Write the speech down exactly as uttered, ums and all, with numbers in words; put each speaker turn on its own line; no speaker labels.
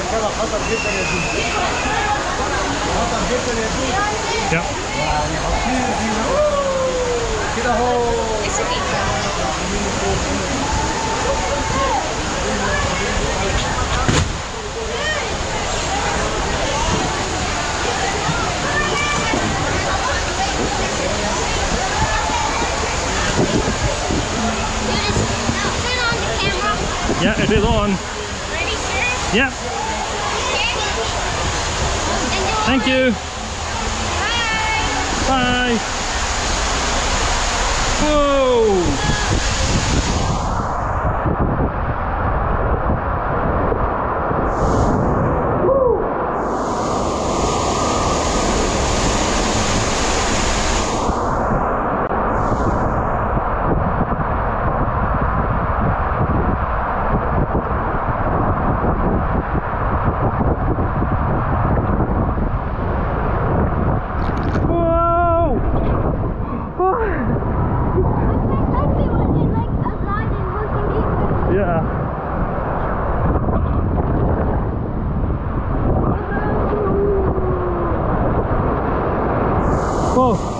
مركبة خطر جدا يا سيدي. خطر جدا يا سيدي.
Yep.
يعني خطير فينا. كده اهو.
Yeah, it is on.
Ready, sir?
Yep. Thank you.
Bye.
Bye. Whoa. Yeah. Whoa.